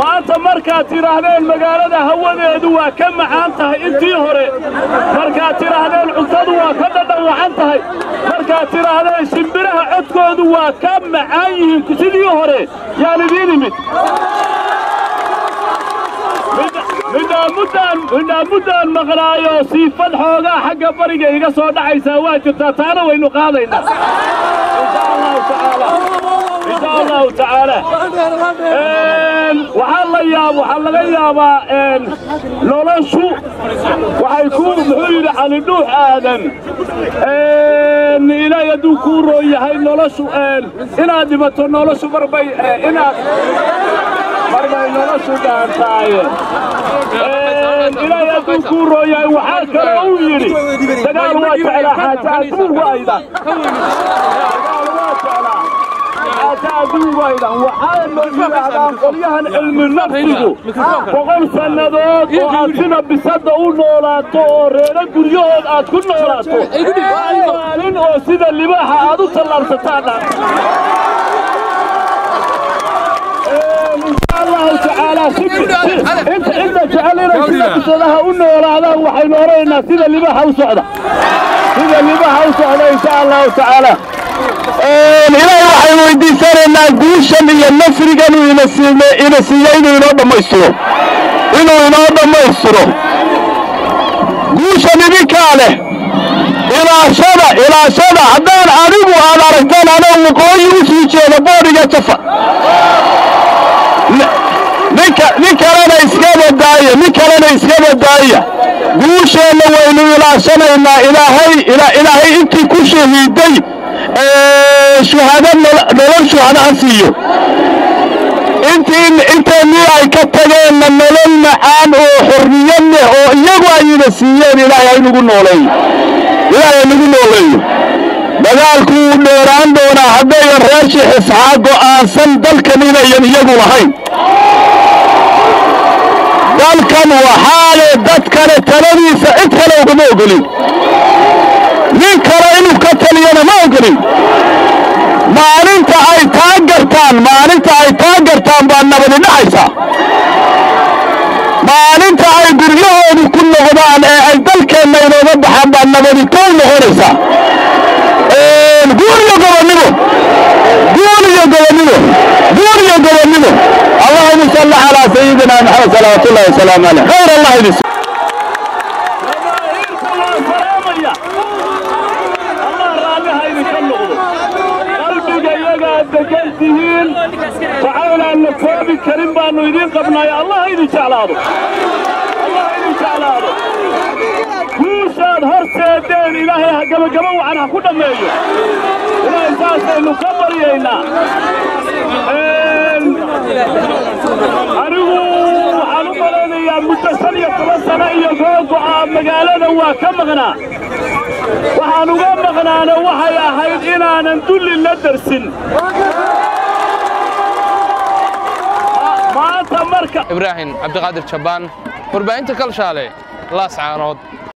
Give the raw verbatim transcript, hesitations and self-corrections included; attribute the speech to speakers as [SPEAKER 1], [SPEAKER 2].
[SPEAKER 1] maanta markaad tiraahdeen magaalada hawadeedu waa ka macaan tahay intii hore markaad tiraahdeen cuntadu waa ka dhadhawacan tahay markaad tiraahdeen shimbiraha codkoodu waa ka macaan yihiin sidii hore yaan idiin imid midaan muddaan maqnaayo siifad xoogaa xagga bariga iga soo dhacaysaa waa jirtaa taana waynu qaadaynaa insha allahu tacaala insha allahu tacaala waxaa la yaab waxaa laga yaabaa noloshu waxay ku muxuu yidhi cali dhuux aadan ilaahay hadduu kuu roon yahay noloshu inaad dhimato noloshu marbay inaad marbay noloshu dhaantaaye إلهي أدوكو رويا وحاك رويني تقال واتعلا حاجات وايدا تقال واتعلا حاجات وايدا وحال من قريها علم النفسه وقل سندوك وعاتنا بصدقوا نولاتو رينا قريون آتكون نولاتو وعيوانين وسيدا اللباحة آدو سلام ستانا الله تعالى انت انت جعلنا سيدها انه ولا وحي نورينا سيده اللي بها وسعده سيده اللي بها وسعده ان شاء الله تعالى الهي وحي ويديسنا قوشن iyo nasrigan ina siiyay ina siiyay inuu dhameystiro inuu inoo dhameystiro guushan idinkaale ilaashada ilaashada haddaan adigu aan aragtaan anoo waqooyi u sii jeedo boodiga jafa ninkalena iskaba daaya ninkalena iskaba daaya guusheena waynu ilaashanaynaa ilaahay ilaahay intii ku shahiiday shuhada nolol shuhada siiyo intii intii ay ka tageen nolol macaan oo xorriyad leh oo iyagu ayna siiyeen ilaahay nagu nooleeyo ilaahay nagu nooleeyo dagaalku dheeraan doona hadday reeshi isxaaq go'aansan dalkan inayan iyagu lahayn dalkan waxaale dad kale taladiisa cid kale ugama ogolin nin kale inuu ka taliyana ma ogolin maalinta ay taagartaan maalinta ay taagartaan baa nabadi dhacaysaa maalinta ay guryahoodu ku noqdaan ee ay dalkeenna inooga baxaan baa nabadi kow noqonaysaa guuriyo gobonnimo guuriyo gobonnimo guuriyo gobonnimo اللهم صل على سيدنا محمد صلوات الله وسلامه عليه خير الله يدس الله رابها يكلغوا قلبك يجا دجنتين تعالى النكوب الكريم بانو يدين قبنا يا الله يدي جعلاده الله يدي جعلاده كوشاد هرسيدين إلهي قبل قبل وعنها كل ميجو إلهي ساسي نكبر يينا anigu waxaan u maleynayaa muddo shan iyo toban sano iyo googo'a magaalada waa ka maqnaa waxaan uga maqnaana waxay ahayd inaanan dulli la darsin maanta marka
[SPEAKER 2] ibraahim cabdiqaadir jabaan warbaahinta kalshaale laas caanood